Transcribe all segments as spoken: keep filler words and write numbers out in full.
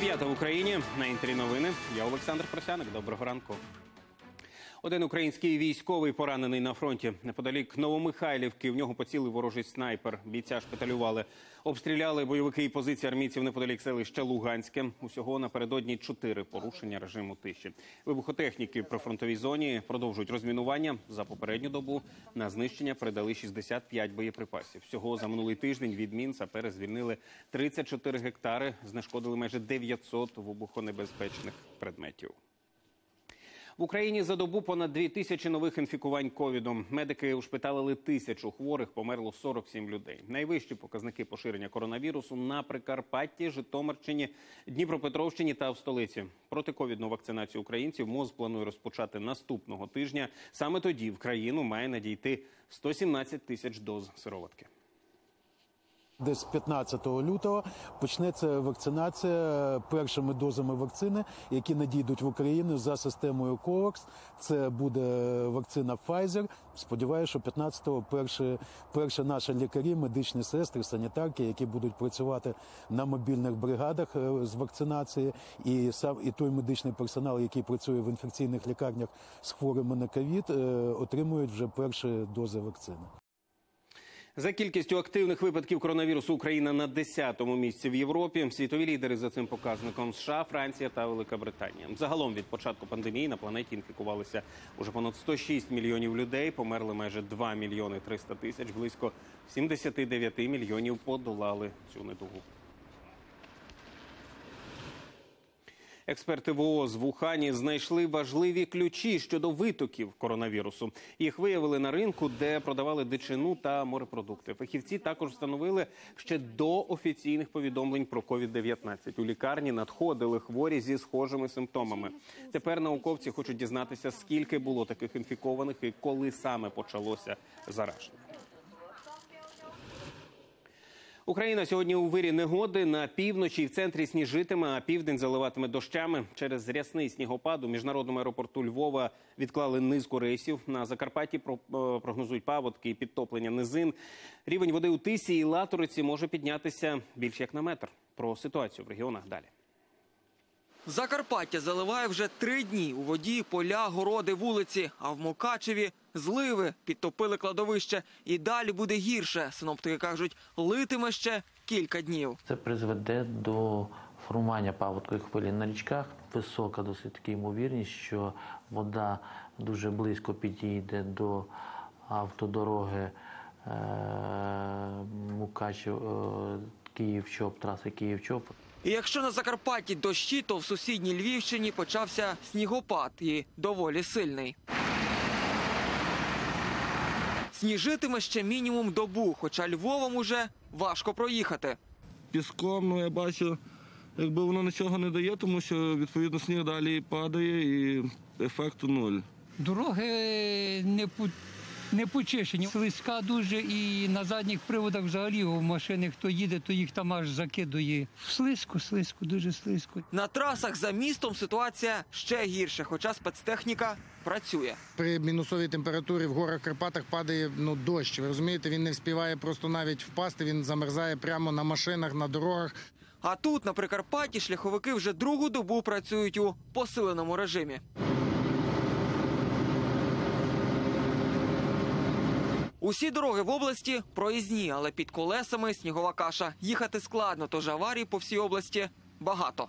Дев'ята в Україні. На інтері новини. Я Олександр Просяник. Доброго ранку. Один український військовий поранений на фронті. Неподалік Новомихайлівки в нього поцілив ворожий снайпер. Бійця шпиталювали. Обстріляли бойовики і позиції армійців неподалік селища Луганське. Усього напередодні чотири порушення режиму тиші. Вибухотехніки в прифронтовій зоні продовжують розмінування. За попередню добу на знищення передали шістдесят п'ять боєприпасів. Всього за минулий тиждень від мін сапери звільнили тридцять чотири гектари, знешкодили майже дев'ятсот вибухонебезпечних предметів. В Україні за добу понад дві тисячі нових інфікувань ковідом. Медики ушпиталили тисячу хворих, померло сорок сім людей. Найвищі показники поширення коронавірусу на Прикарпатті, Житомирщині, Дніпропетровщині та в столиці. Протиковідну вакцинацію українців МОЗ планує розпочати наступного тижня. Саме тоді в країну має надійти сто сімнадцять тисяч доз сироватки. Десь п'ятнадцятого лютого почнеться вакцинація першими дозами вакцини, які надійдуть в Україну за системою ковакс. Це буде вакцина Pfizer. Сподіваюся, що п'ятнадцятого перші, перші наші лікарі, медичні сестри, санітарки, які будуть працювати на мобільних бригадах з вакцинації, і сам і той медичний персонал, який працює в інфекційних лікарнях з хворими на ковід, отримують вже перші дози вакцини. За кількістю активних випадків коронавірусу Україна на десятому місці в Європі. Світові лідери за цим показником – США, Франція та Велика Британія. Загалом від початку пандемії на планеті інфікувалися уже понад сто шість мільйонів людей, померли майже два мільйони триста тисяч, близько сімдесят дев'ять мільйонів подолали цю недугу. Експерти ВООЗ в Ухані знайшли важливі ключі щодо витоків коронавірусу. Їх виявили на ринку, де продавали дичину та морепродукти. Фахівці також встановили ще до офіційних повідомлень про ковід дев'ятнадцять. У лікарні надходили хворі зі схожими симптомами. Тепер науковці хочуть дізнатися, скільки було таких інфікованих і коли саме почалося зараження. Україна сьогодні у вирі негоди. На півночі і в центрі сніжитиме, а південь заливатиме дощами. Через рясний снігопад у міжнародному аеропорту Львова відклали низку рейсів. На Закарпатті прогнозують паводки і підтоплення низин. Рівень води у Тисі і Латориці може піднятися більш як на метр. Про ситуацію в регіонах далі. Закарпаття заливає вже три дні. У воді поля, городи, вулиці. А в Мукачеві зливи, підтопили кладовище. І далі буде гірше. Синоптики кажуть, литиме ще кілька днів. Це призведе до формування паводкової хвилі на річках. Висока досить таки ймовірність, що вода дуже близько підійде до автодороги Мукачев-Київ-Чоп, траси Київ-Чоп. І якщо на Закарпатті дощі, то в сусідній Львівщині почався снігопад і доволі сильний. Сніжитиме ще мінімум добу, хоча Львовом уже важко проїхати. Піском, ну я бачу, якби воно нічого не дає, тому що відповідно сніг далі падає і ефекту нуль. Дороги не по... не почищені. Слизька дуже, і на задніх приводах взагалі у машини, хто їде, то їх там аж закидує. Слизько, слизько, дуже слизько. На трасах за містом ситуація ще гірше, хоча спецтехніка працює. При мінусовій температурі в горах Карпатах падає ну, дощ. Ви розумієте, він не вспіває просто навіть впасти, він замерзає прямо на машинах, на дорогах. А тут, на Прикарпатті, шляховики вже другу добу працюють у посиленому режимі. Усі дороги в області проїзні, але під колесами снігова каша. Їхати складно, тож аварій по всій області багато.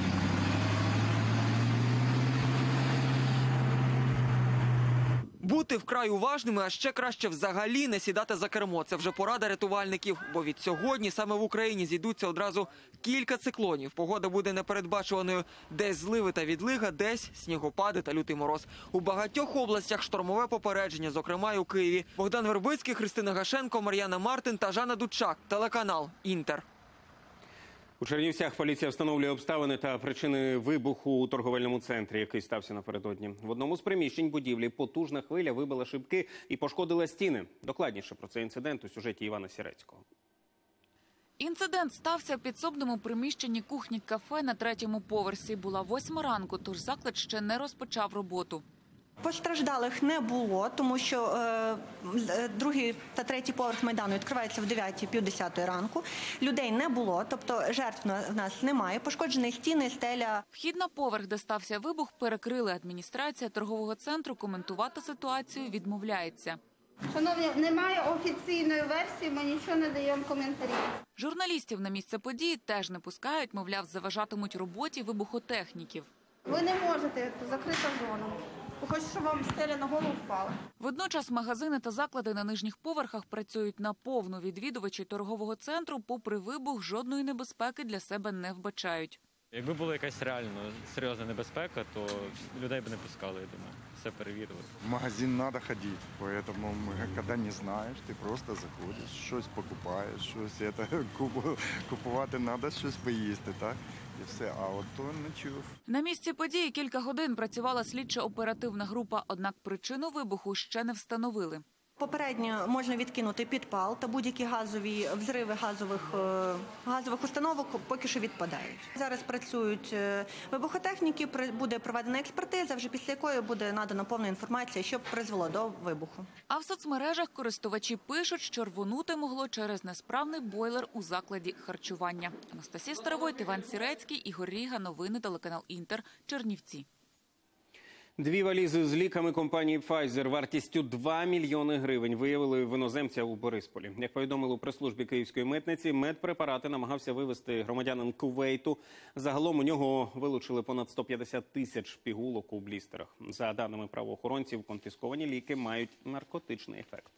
Бути вкрай уважними, а ще краще взагалі не сідати за кермо. Це вже порада рятувальників, бо від сьогодні саме в Україні зійдуться одразу кілька циклонів. Погода буде непередбачуваною. Десь зливи та відлига, десь снігопади та лютий мороз. У багатьох областях штормове попередження, зокрема і у Києві. Богдан Вербицький, Христина Гашенко, Мар'яна Мартин та Жанна Дудчак. Телеканал «Інтер». У Чернівцях поліція встановлює обставини та причини вибуху у торговельному центрі, який стався напередодні. В одному з приміщень будівлі потужна хвиля вибила шибки і пошкодила стіни. Докладніше про цей інцидент у сюжеті Івана Сірецького. Інцидент стався в підсобному приміщенні кухні-кафе на третьому поверсі. Була восьма ранку, тож заклад ще не розпочав роботу. Постраждалих не було, тому що е, другий та третій поверх Майдану відкривається в дев'ятій, пів десятої ранку. Людей не було, тобто жертв в нас немає. Пошкоджені стіни, стеля. Вхід на поверх, де стався вибух, перекрили. Адміністрація торгового центру коментувати ситуацію відмовляється. Шановні, немає офіційної версії, ми нічого не даємо коментарів. Журналістів на місце події теж не пускають, мовляв, заважатимуть роботі вибухотехніків. Ви не можете, це закрита зона. Ви хочете, щоб вам стеля на голову впала. Водночас магазини та заклади на нижніх поверхах працюють наповну. Відвідувачі торгового центру, попри вибух, жодної небезпеки для себе не вбачають. Якби була якась реально серйозна небезпека, то людей б не пускали, я думаю. Все перевірили. В магазин треба ходити, тому коли не знаєш, ти просто заходиш, щось покупаєш, щось це, купувати треба, щось поїсти, так? І все, а от то не чув. На місці події кілька годин працювала слідчо-оперативна група, однак причину вибуху ще не встановили. Попередньо можна відкинути підпал та будь-які газові взриви газових, е, газових установок поки що відпадають. Зараз працюють е, вибухотехніки, буде проведена експертиза, вже після якої буде надана повна інформація, що призвело до вибуху. А в соцмережах користувачі пишуть, що рвонути могло через несправний бойлер у закладі харчування. Анастасія Старовойт, Іван Сірецький, Ігор Ріга, новини, телеканал Інтер, Чернівці. Дві валізи з ліками компанії Pfizer вартістю два мільйони гривень виявили в іноземця у Борисполі. Як повідомили у прес-службі Київської митниці, медпрепарати намагався вивезти громадянин Кувейту. Загалом у нього вилучили понад сто п'ятдесят тисяч пігулок у блістерах. За даними правоохоронців, конфісковані ліки мають наркотичний ефект.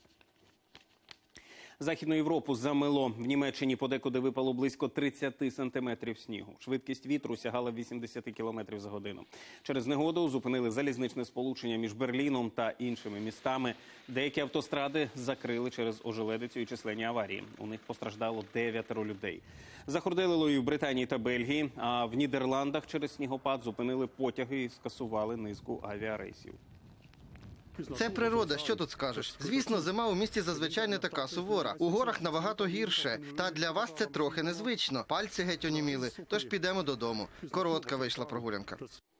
Західну Європу замело. В Німеччині подекуди випало близько тридцяти сантиметрів снігу. Швидкість вітру сягала вісімдесят кілометрів за годину. Через негоду зупинили залізничне сполучення між Берліном та іншими містами. Деякі автостради закрили через ожеледицю і численні аварії. У них постраждало дев'ятеро людей. Захорделило і в Британії та Бельгії, а в Нідерландах через снігопад зупинили потяги і скасували низку авіарейсів. Це природа, що тут скажеш? Звісно, зима у місті зазвичай не така сувора. У горах набагато гірше. Та для вас це трохи незвично. Пальці геть оніміли, тож підемо додому. Коротка вийшла прогулянка.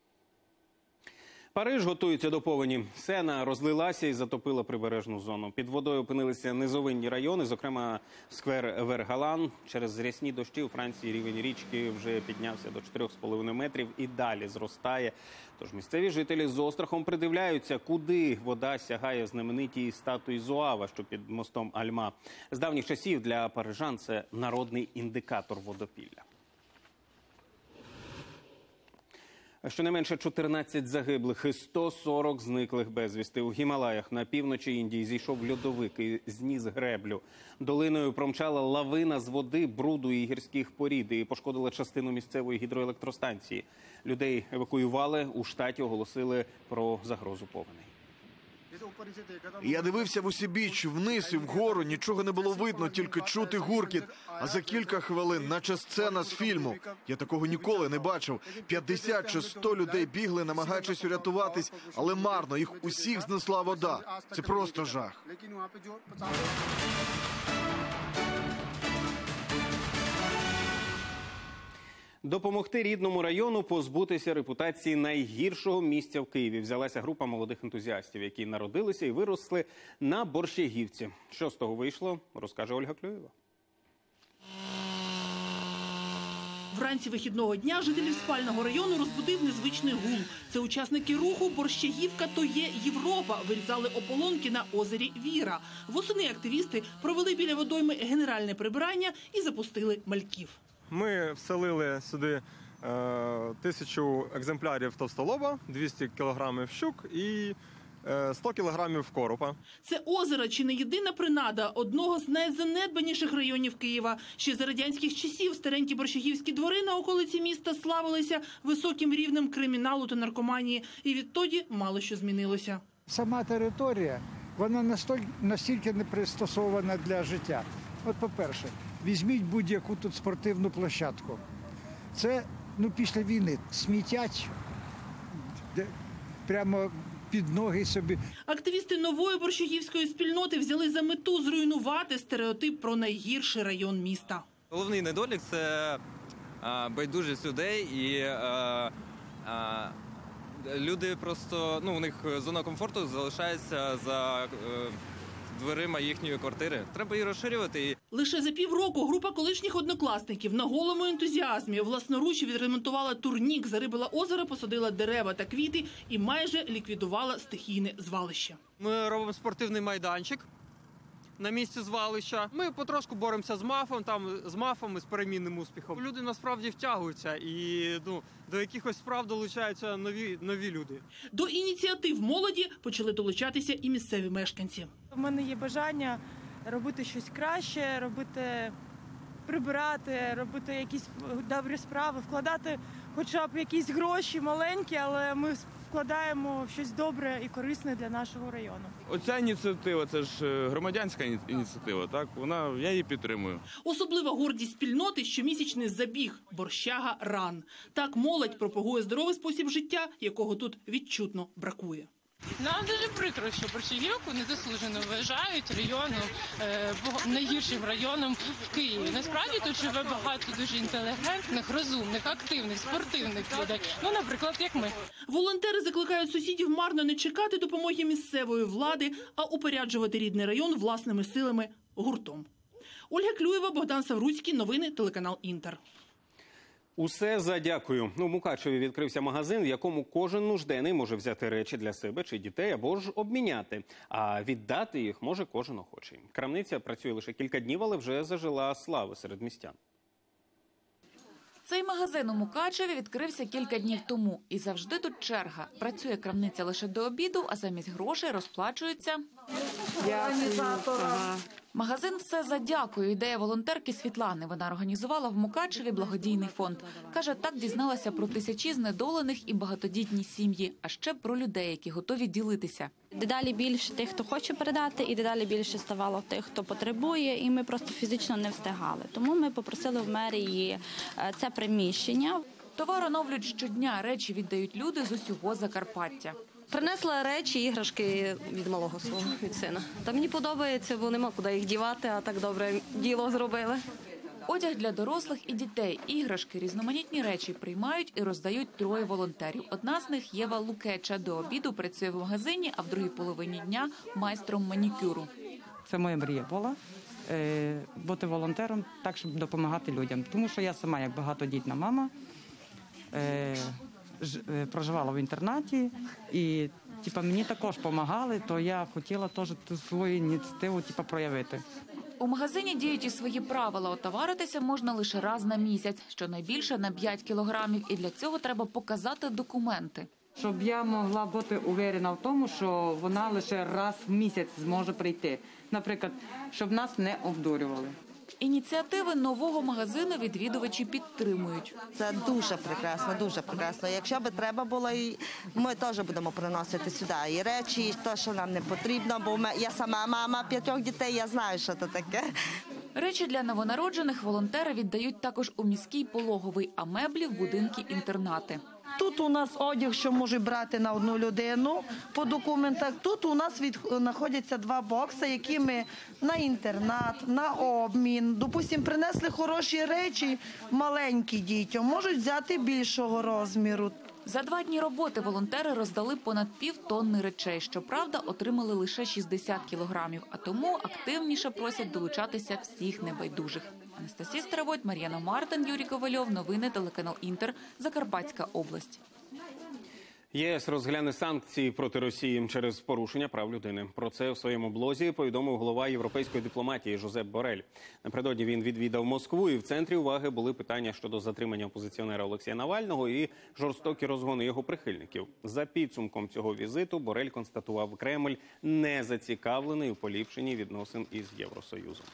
Париж готується до повені. Сена розлилася і затопила прибережну зону. Під водою опинилися низовинні райони, зокрема сквер Вергалан. Через рясні дощі у Франції рівень річки вже піднявся до чотирьох з половиною метрів і далі зростає. Тож місцеві жителі з острахом придивляються, куди вода сягає знаменитій статуї Зуава, що під мостом Альма. З давніх часів для парижан це народний індикатор водопілля. Щонайменше чотирнадцять загиблих і сто сорок зниклих безвісти. У Гімалаях на півночі Індії зійшов льодовик і зніс греблю. Долиною промчала лавина з води, бруду і гірських порід і пошкодила частину місцевої гідроелектростанції. Людей евакуювали, у штаті оголосили про загрозу повеней. Я дивився в усібіч, вниз і вгору, нічого не було видно, тільки чути гуркіт. А за кілька хвилин, наче сцена з фільму. Я такого ніколи не бачив. п'ятдесят чи сто людей бігли, намагаючись урятуватись, але марно, їх усіх знесла вода. Це просто жах. Допомогти рідному району позбутися репутації найгіршого місця в Києві взялася група молодих ентузіастів, які народилися і виросли на Борщагівці. Що з того вийшло, розкаже Ольга Клюєва. Вранці вихідного дня жителів спального району розбудив незвичний гул. Це учасники руху «Борщагівка – то є Європа». Вирізали ополонки на озері Віра. Восени активісти провели біля водойми генеральне прибирання і запустили мальків. Ми вселили сюди е, тисячу екземплярів товстолоба, двісті кілограмів щук і е, сто кілограмів коропа. Це озеро чи не єдина принада одного з найзанедбаніших районів Києва. Ще за радянських часів старенькі борщагівські двори на околиці міста славилися високим рівнем криміналу та наркоманії. І відтоді мало що змінилося. Сама територія, вона настільки, настільки не пристосована для життя. От, по-перше, візьміть будь-яку тут спортивну площадку. Це, ну, після війни смітять прямо під ноги собі. Активісти нової борщагівської спільноти взяли за мету зруйнувати стереотип про найгірший район міста. Головний недолік – це а, байдужість людей і а, а, Люди просто, ну, у них зона комфорту залишається за е, дверима їхньої квартири. Треба її розширювати. Лише за півроку група колишніх однокласників на голому ентузіазмі власноруч відремонтувала турнік, зарибила озеро, посадила дерева та квіти і майже ліквідувала стихійне звалище. Ми робимо спортивний майданчик на місці звалища. Ми потрошку боремося з мафом, там з мафом і з перемінним успіхом. Люди насправді втягуються і ну, до якихось справ долучаються нові, нові люди. До ініціатив молоді почали долучатися і місцеві мешканці. У мене є бажання робити щось краще, робити, прибирати, робити якісь добрі справи, вкладати хоча б якісь гроші маленькі, але ми вкладаємо в щось добре і корисне для нашого району. Оця ініціатива, це ж громадянська ініціатива, так? Вона, я її підтримую. Особлива гордість спільноти – щомісячний забіг «Борщага Ран». Так молодь пропагує здоровий спосіб життя, якого тут відчутно бракує. Нам дуже прикро, що Борщагівку незаслужено вважають районом, е, найгіршим районом в Києві. Насправді тут живе багато дуже інтелігентних, розумних, активних, спортивних людей. Ну, наприклад, як ми. Волонтери закликають сусідів марно не чекати допомоги місцевої влади, а упоряджувати рідний район власними силами гуртом. Ольга Клюєва, Богдан Савруцький. Новини, телеканал «Інтер». Усе за дякую. У Мукачеві відкрився магазин, в якому кожен нужденний може взяти речі для себе чи дітей або ж обміняти. А віддати їх може кожен охочий. Крамниця працює лише кілька днів, але вже зажила слави серед містян. Цей магазин у Мукачеві відкрився кілька днів тому. І завжди тут черга. Працює крамниця лише до обіду, а замість грошей розплачуються. Магазин «Все за дякую» – ідея волонтерки Світлани. Вона організувала в Мукачеві благодійний фонд. Каже, так дізналася про тисячі знедолених і багатодітні сім'ї, а ще про людей, які готові ділитися. Дедалі більше тих, хто хоче передати, і дедалі більше ставало тих, хто потребує, і ми просто фізично не встигали. Тому ми попросили в мерії це приміщення. Товар оновлюють щодня, речі віддають люди з усього Закарпаття. Принесла речі, іграшки від малого свого, від сина. Та мені подобається, бо нема куди їх дівати, а так добре діло зробили. Одяг для дорослих і дітей, іграшки, різноманітні речі приймають і роздають троє волонтерів. Одна з них – Єва Лукеча. До обіду працює в магазині, а в другій половині дня – майстром манікюру. Це моя мрія була – бути волонтером, так, щоб допомагати людям. Тому що я сама, як багатодітна мама, проживала в інтернаті, і типу, мені також допомагали, то я хотіла теж свою ініціативу типу, проявити. У магазині діють і свої правила. Отоваритися можна лише раз на місяць, щонайбільше на п'ять кілограмів, і для цього треба показати документи. Щоб я могла бути уверена в тому, що вона лише раз в місяць зможе прийти. Наприклад, щоб нас не обдурювали. Ініціативи нового магазину відвідувачі підтримують. Це дуже прекрасно, дуже прекрасно. Якщо б треба було, ми теж будемо приносити сюди і речі, і те, що нам не потрібно, бо я сама мама п'ятьох дітей, я знаю, що це таке. Речі для новонароджених волонтери віддають також у міський пологовий, а меблі в будинки-інтернати. Тут у нас одяг, що можуть брати на одну людину по документах. Тут у нас від, знаходяться два бокси, які ми на інтернат, на обмін. Допустимо, принесли хороші речі маленькі дітям, можуть взяти більшого розміру. За два дні роботи волонтери роздали понад півтонни речей. Щоправда, отримали лише шістдесят кілограмів, а тому активніше просять долучатися всіх небайдужих. Анастасія Старовойт, Мар'яна Мартин, Юрій Ковальов. Новини, телеканал «Інтер», Закарпатська область. ЄС розгляне санкції проти Росії через порушення прав людини. Про це в своєму блозі повідомив голова європейської дипломатії Жозеп Борель. Напередодні він відвідав Москву, і в центрі уваги були питання щодо затримання опозиціонера Олексія Навального і жорстокі розгони його прихильників. За підсумком цього візиту Борель констатував, Кремль не зацікавлений у поліпшенні відносин із Євросоюзом.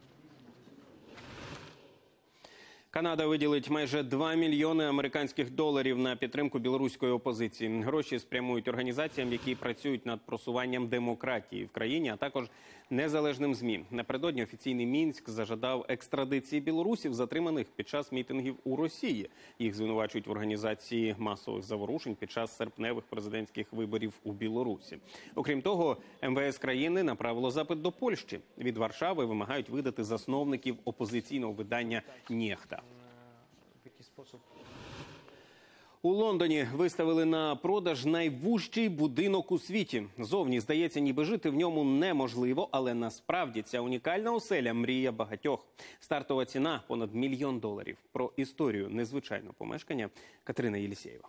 Канада виділить майже два мільйони американських доларів на підтримку білоруської опозиції. Гроші спрямують організаціям, які працюють над просуванням демократії в країні, а також незалежним ЗМІ. Напередодні офіційний Мінськ зажадав екстрадиції білорусів, затриманих під час мітингів у Росії. Їх звинувачують в організації масових заворушень під час серпневих президентських виборів у Білорусі. Окрім того, ем ве ес країни направило запит до Польщі. Від Варшави вимагають видати засновників опозиційного видання «Нєхта». У Лондоні виставили на продаж найвужчий будинок у світі. Зовні, здається, ніби жити в ньому неможливо, але насправді ця унікальна оселя – мрія багатьох. Стартова ціна – понад мільйон доларів. Про історію незвичайного помешкання Катерина Єлісєєва.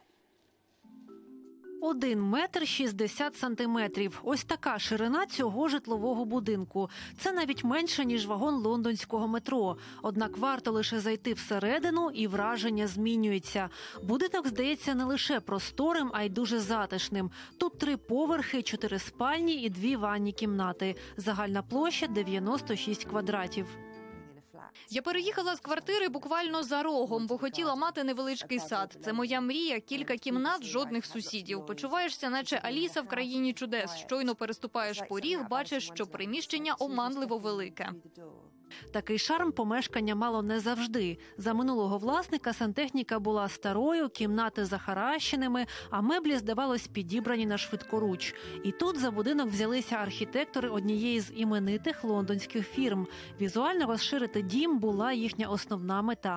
Один метр шістдесят сантиметрів. Ось така ширина цього житлового будинку. Це навіть менше, ніж вагон лондонського метро. Однак варто лише зайти всередину, і враження змінюється. Будинок здається не лише просторим, а й дуже затишним. Тут три поверхи, чотири спальні і дві ванні кімнати. Загальна площа дев'яносто шість квадратів. Я переїхала з квартири буквально за рогом, бо хотіла мати невеличкий сад. Це моя мрія, кілька кімнат, жодних сусідів. Почуваєшся, наче Аліса в країні чудес. Щойно переступаєш поріг, бачиш, що приміщення оманливо велике. Такий шарм помешкання мало не завжди. За минулого власника сантехніка була старою, кімнати захаращеними, а меблі, здавалось, підібрані на швидкоруч. І тут за будинок взялися архітектори однієї з іменитих лондонських фірм. Візуально розширити дім була їхня основна мета.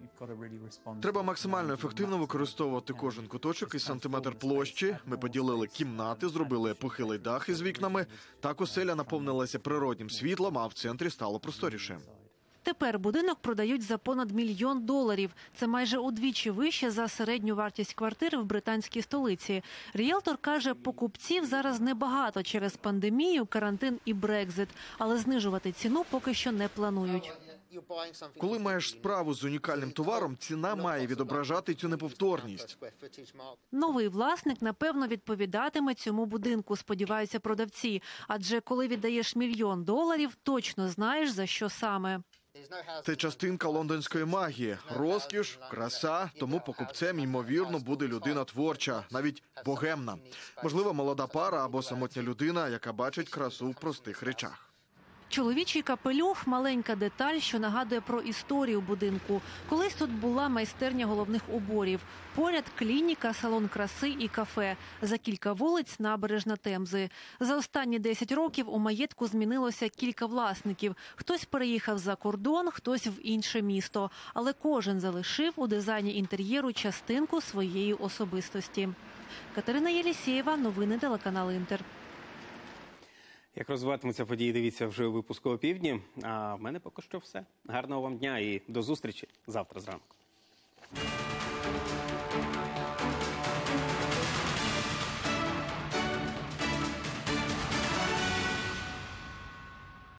Треба максимально ефективно використовувати кожен куточок і сантиметр площі. Ми поділили кімнати, зробили похилий дах із вікнами. Так оселя наповнилася природнім світлом, а в центрі стало просторіше. Тепер будинок продають за понад мільйон доларів. Це майже удвічі вище за середню вартість квартири в британській столиці. Ріелтор каже, покупців зараз небагато через пандемію, карантин і Брекзит. Але знижувати ціну поки що не планують. Коли маєш справу з унікальним товаром, ціна має відображати цю неповторність. Новий власник, напевно, відповідатиме цьому будинку, сподіваються продавці. Адже коли віддаєш мільйон доларів, точно знаєш, за що саме. Це частинка лондонської магії. Розкіш, краса, тому покупцем, ймовірно, буде людина творча, навіть богемна. Можливо, молода пара або самотня людина, яка бачить красу в простих речах. Чоловічий капелюх – маленька деталь, що нагадує про історію будинку. Колись тут була майстерня головних уборів. Поряд – клініка, салон краси і кафе. За кілька вулиць – набережна Темзи. За останні десять років у маєтку змінилося кілька власників. Хтось переїхав за кордон, хтось в інше місто. Але кожен залишив у дизайні інтер'єру частинку своєї особистості. Катерина Єлісєєва, новини телеканал «Інтер». Як розвиватимуться події, дивіться вже у випуску «Опівдні». А в мене поки що все. Гарного вам дня і до зустрічі завтра зранку.